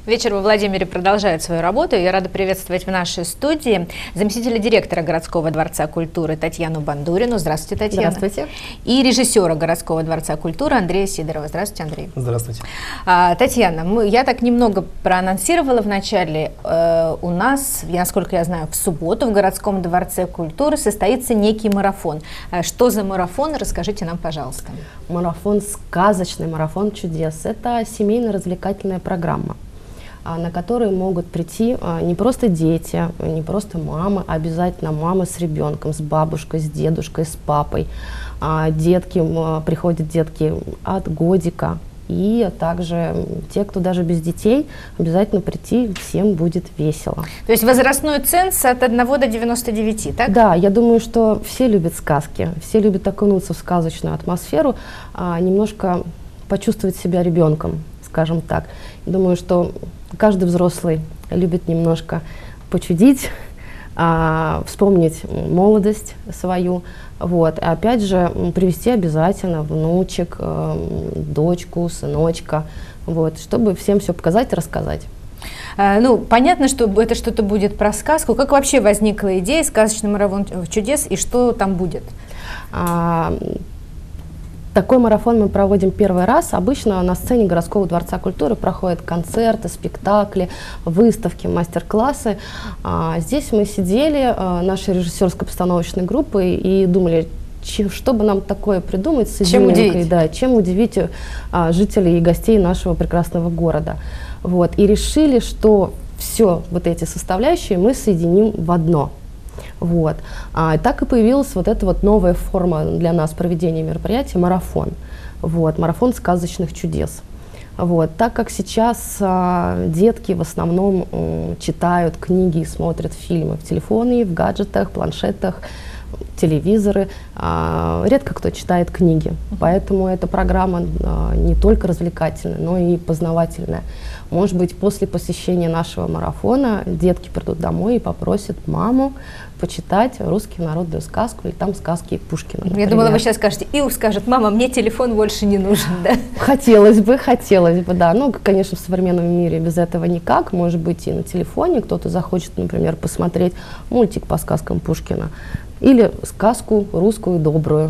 Вечер во Владимире продолжает свою работу. Я рада приветствовать в нашей студии заместителя директора городского дворца культуры Татьяну Бандурину. Здравствуйте, Татьяна. Здравствуйте. И режиссера городского дворца культуры Андрея Сидорова. Здравствуйте, Андрей. Здравствуйте. Татьяна, я так немного проанонсировала в начале. У нас, насколько я знаю, в субботу в городском дворце культуры состоится некий марафон. Что за марафон? Расскажите нам, пожалуйста. Марафон сказочный, марафон чудес. Это семейно-развлекательная программа, на которые могут прийти не просто дети, не просто мамы, а обязательно мамы с ребенком, с бабушкой, с дедушкой, с папой. Приходят детки от годика. И также те, кто даже без детей, обязательно прийти, всем будет весело. То есть возрастной ценз от 1 до 99, так? Да, я думаю, что все любят сказки, все любят окунуться в сказочную атмосферу, немножко почувствовать себя ребенком, скажем так. Думаю, что каждый взрослый любит немножко почудить, вспомнить молодость свою. Вот. И опять же, привести обязательно внучек, дочку, сыночка, вот, чтобы всем все показать и рассказать. Понятно, что это что-то будет про сказку. Как вообще возникла идея «Сказочный марафон чудес» и что там будет? Такой марафон мы проводим первый раз. Обычно на сцене городского дворца культуры проходят концерты, спектакли, выставки, мастер-классы. Здесь мы сидели, нашей режиссерской постановочной группой, и думали, что бы нам такое придумать с изюминкой, чем удивить жителей и гостей нашего прекрасного города. Вот. И решили, что все вот эти составляющие мы соединим в одно. Вот. Так и появилась вот эта вот новая форма для нас проведения мероприятия — марафон. Вот. Марафон сказочных чудес. Вот. Так как сейчас детки в основном читают книги и смотрят фильмы в телефоне, в гаджетах, планшетах, телевизоры, редко кто читает книги. Поэтому эта программа не только развлекательная, но и познавательная. Может быть, после посещения нашего марафона детки придут домой и попросят маму почитать русскую народную сказку или там сказки Пушкина, например. Я думала, вы сейчас скажете, и скажет: мама, мне телефон больше не нужен, да? Хотелось бы, да. Ну, конечно, в современном мире без этого никак. Может быть, и на телефоне кто-то захочет, например, посмотреть мультик по сказкам Пушкина или сказку русскую добрую.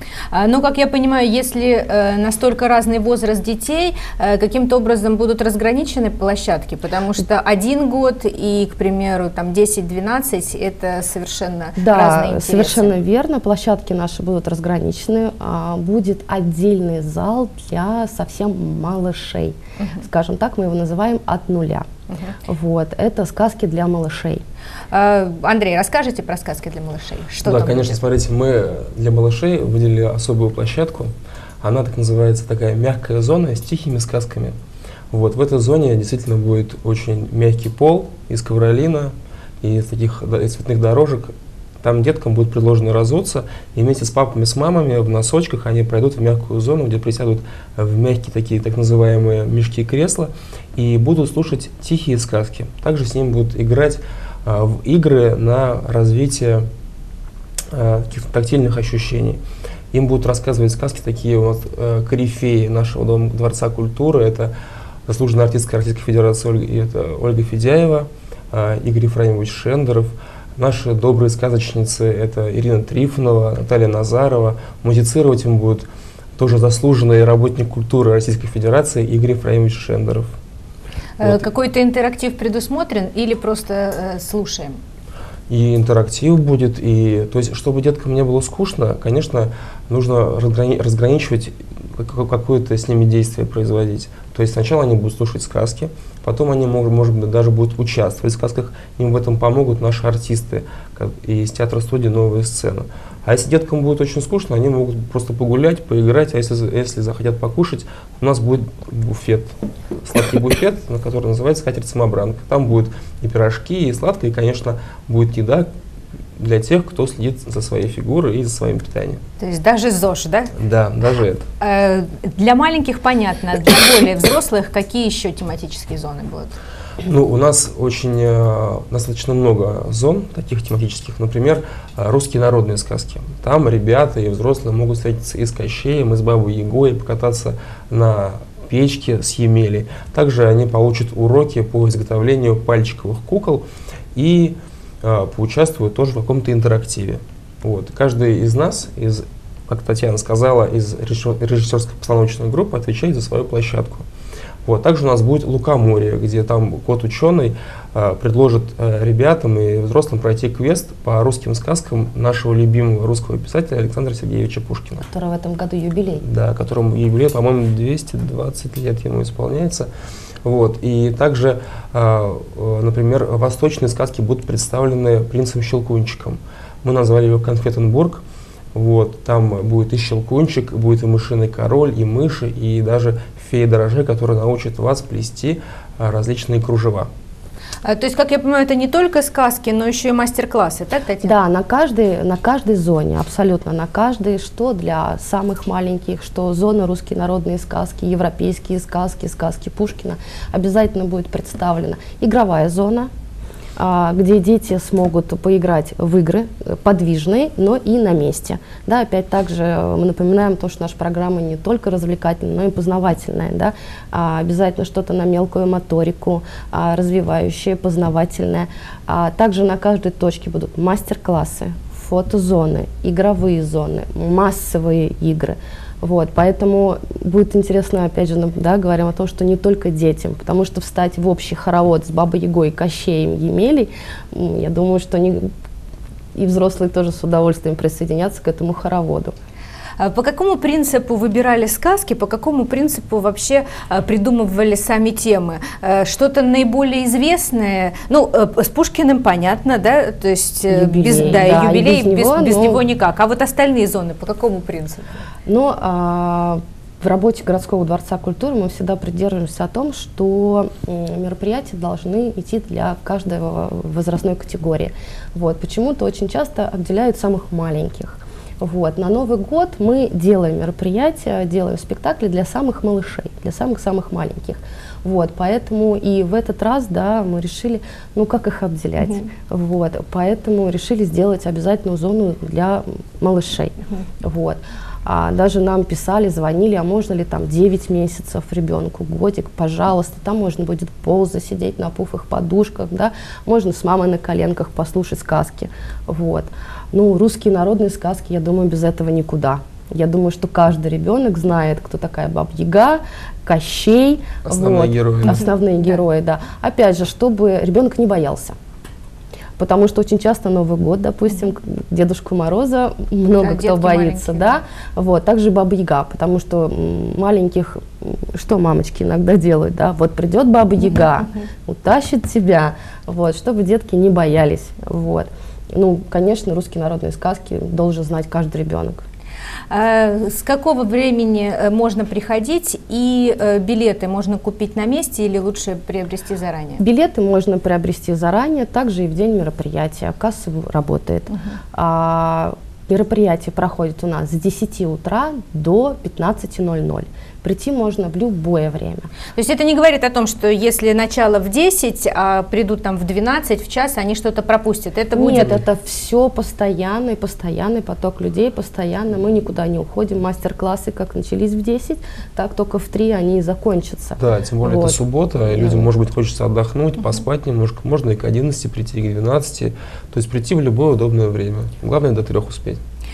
Как я понимаю, если настолько разный возраст детей, каким-то образом будут разграничены площадки, потому что 1 год и, к примеру, там 10-12 – это совершенно разные интересы. Да, совершенно верно. Площадки наши будут разграничены. Будет отдельный зал для совсем малышей. Скажем так, мы его называем «От нуля». Вот, это сказки для малышей. Андрей, расскажите про сказки для малышей. Что да, там конечно, будет? Смотрите, мы для малышей выделили особую площадку. Она так называется, такая мягкая зона с тихими сказками. Вот, в этой зоне действительно будет очень мягкий пол из ковролина и из цветных дорожек. Там деткам будет предложено разуться, и вместе с папами, с мамами в носочках они пройдут в мягкую зону, где присядут в мягкие такие так называемые мешки кресла и будут слушать тихие сказки. Также с ними будут играть в игры на развитие каких-то тактильных ощущений. Им будут рассказывать сказки такие вот корифеи нашего Дворца культуры. Это заслуженная артистка Российской Федерации Ольга Федяева, Игорь Ефраимович Шендеров. Наши добрые сказочницы — это Ирина Трифонова, Наталья Назарова. Музицировать им будет тоже заслуженный работник культуры Российской Федерации Игорь Ефраимович Шендеров. Вот. Какой-то интерактив предусмотрен или просто слушаем? И интерактив будет, то есть, чтобы деткам не было скучно, конечно, нужно разграничивать, какое-то с ними действие производить. То есть сначала они будут слушать сказки, потом они, может быть, даже будут участвовать в сказках, им в этом помогут наши артисты из театра-студии «Новая сцена». А если деткам будет очень скучно, они могут просто погулять, поиграть, а если захотят покушать, у нас будет буфет, сладкий буфет, который называется «Скатерть-самобранка». Там будут и пирожки, и сладкое, и, конечно, будет еда для тех, кто следит за своей фигурой и за своим питанием. То есть даже ЗОЖ, да? Да, даже это. Для маленьких понятно, для более взрослых какие еще тематические зоны будут? У нас достаточно много зон таких тематических. Например, русские народные сказки. Там ребята и взрослые могут встретиться и с Кощеем, и с Бабой Ягой, покататься на печки с Емелей. Также они получат уроки по изготовлению пальчиковых кукол и поучаствуют тоже в каком-то интерактиве. Вот. Каждый из нас, как Татьяна сказала, из режиссерской постановочной группы отвечает за свою площадку. Вот. Также у нас будет Лукоморье, где там кот-ученый предложит ребятам и взрослым пройти квест по русским сказкам нашего любимого русского писателя Александра Сергеевича Пушкина. Который в этом году юбилей. Да, которому юбилей, по-моему, 220 лет ему исполняется. Вот. И также, например, восточные сказки будут представлены принцем Щелкунчиком. Мы назвали его Конфетенбург. Вот. Там будет и Щелкунчик, будет и Мышиный король, и мыши, и даже фея Дороже, которая научит вас плести различные кружева. То есть, как я понимаю, это не только сказки, но еще и мастер-классы, так, Татьяна? Да, на каждой зоне, абсолютно на каждой, что для самых маленьких, что зона русские народные сказки, европейские сказки, сказки Пушкина, обязательно будет представлена игровая зона, где дети смогут поиграть в игры подвижные, но и на месте. Да, опять также мы напоминаем то, что наша программа не только развлекательная, но и познавательная. Да? Обязательно что-то на мелкую моторику, развивающее, познавательное. Также на каждой точке будут мастер-классы, фотозоны, игровые зоны, массовые игры. Вот, поэтому будет интересно, опять же, да, говорим о том, что не только детям, потому что встать в общий хоровод с Бабой Ягой, Кощеем, Емелей, я думаю, что и взрослые тоже с удовольствием присоединятся к этому хороводу. По какому принципу выбирали сказки, по какому принципу вообще придумывали сами темы? Что-то наиболее известное, ну, с Пушкиным понятно, да, то есть юбилей, без него никак, а вот остальные зоны по какому принципу? Ну, в работе городского дворца культуры мы всегда придерживаемся о том, что мероприятия должны идти для каждой возрастной категории. Вот, почему-то очень часто отделяют самых маленьких. Вот. На Новый год мы делаем мероприятия, делаем спектакли для самых малышей, для самых-самых маленьких. Вот. Поэтому и в этот раз, да, мы решили, ну как их обделять. Вот. Поэтому решили сделать обязательную зону для малышей. Вот. Даже нам писали, звонили, а можно ли там 9 месяцев ребенку, годик, пожалуйста, там можно будет ползать, сидеть на пуфах, подушках, да, можно с мамой на коленках послушать сказки, вот. Ну, русские народные сказки, я думаю, без этого никуда. Я думаю, что каждый ребенок знает, кто такая Баба-Яга, Кощей. Основные герои. Основные герои, да. Опять же, чтобы ребенок не боялся. Потому что очень часто Новый год, допустим, Дедушку Мороза много кто боится, да. Вот, также Баба-Яга, потому что маленьких, что мамочки иногда делают, да, вот придет Баба-Яга, утащит тебя, вот, чтобы детки не боялись, вот. Ну, конечно, русские народные сказки должен знать каждый ребенок. С какого времени можно приходить и билеты можно купить на месте или лучше приобрести заранее? Билеты можно приобрести заранее, также и в день мероприятия. Касса работает. Мероприятие проходит у нас с 10 утра до 15:00. Прийти можно в любое время. То есть это не говорит о том, что если начало в 10, а придут там в 12, в час, они что-то пропустят. Это будет... Нет, это все постоянный поток людей, постоянно. Мы никуда не уходим. Мастер-классы как начались в 10, так только в 3 они и закончатся. Да, тем более это суббота, и людям, может быть, хочется отдохнуть, поспать немножко. Можно и к 11 прийти, и к 12. То есть прийти в любое удобное время. Главное до 3 успеть.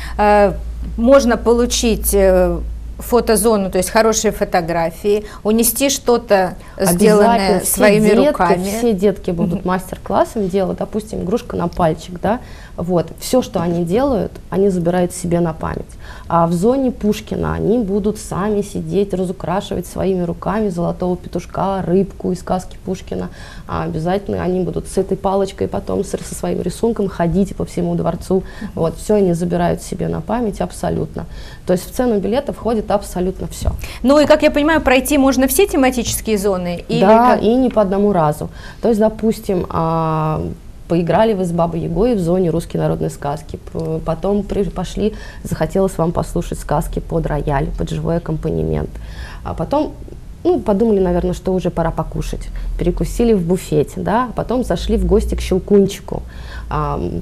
Можно получить фотозону, то есть хорошие фотографии, унести что-то, сделанное своими руками. Все детки будут мастер-классом делать, допустим, игрушка на пальчик, да, вот, все, что они делают, они забирают себе на память. А в зоне Пушкина они будут сами сидеть, разукрашивать своими руками золотого петушка, рыбку из сказки Пушкина. Обязательно они будут с этой палочкой потом со своим рисунком ходить по всему дворцу. Вот, все они забирают себе на память абсолютно. То есть в цену билета входит абсолютно все. Ну и, как я понимаю, пройти можно все тематические зоны? Или да, и не по одному разу. То есть, допустим, поиграли вы с Бабой Ягой в зоне русские народные сказки, потом пошли, захотелось вам послушать сказки под рояль, под живой аккомпанемент, а потом подумали, наверное, что уже пора покушать, перекусили в буфете, да, потом зашли в гости к Щелкунчику,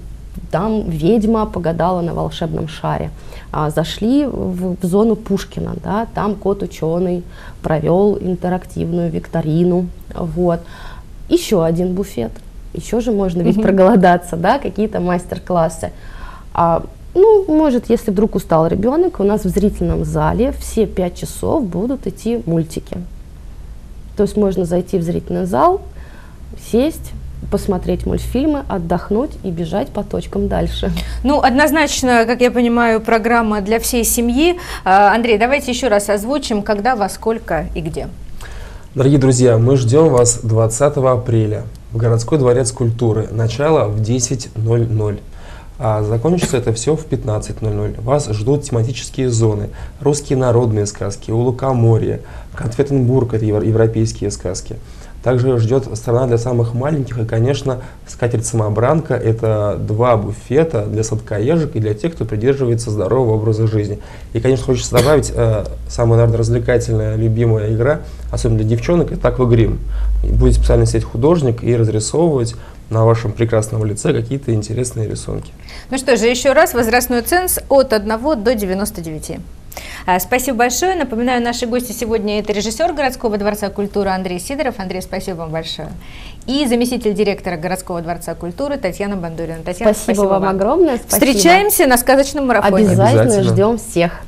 там ведьма погадала на волшебном шаре. Зашли в зону Пушкина, да, там кот-ученый провел интерактивную викторину. Вот. Еще один буфет, еще же можно ведь проголодаться, да, какие-то мастер-классы. Ну, может, если вдруг устал ребенок, у нас в зрительном зале все 5 часов будут идти мультики. То есть можно зайти в зрительный зал, сесть, посмотреть мультфильмы, отдохнуть и бежать по точкам дальше. Ну, однозначно, как я понимаю, программа для всей семьи. Андрей, давайте еще раз озвучим, когда, во сколько и где. Дорогие друзья, мы ждем вас 20 апреля в Городской дворец культуры. Начало в 10:00. А закончится это все в 15:00. Вас ждут тематические зоны, русские народные сказки, у Лукоморья, Конфетенбург, это европейские сказки. Также ждет страна для самых маленьких и, конечно, скатерть-самобранка. Это 2 буфета для сладкоежек и для тех, кто придерживается здорового образа жизни. И, конечно, хочется добавить самая, наверное, развлекательная, любимая игра, особенно для девчонок, это аквагрим. Будет специально сидеть художник и разрисовывать на вашем прекрасном лице какие-то интересные рисунки. Ну что же, еще раз, возрастной ценз от 1 до 99. Спасибо большое. Напоминаю, наши гости сегодня — это режиссер Городского дворца культуры Андрей Сидоров. Андрей, спасибо вам большое. И заместитель директора Городского дворца культуры Татьяна Бандурина. Татьяна, спасибо вам огромное. Спасибо. Встречаемся на сказочном марафоне. Обязательно ждем всех.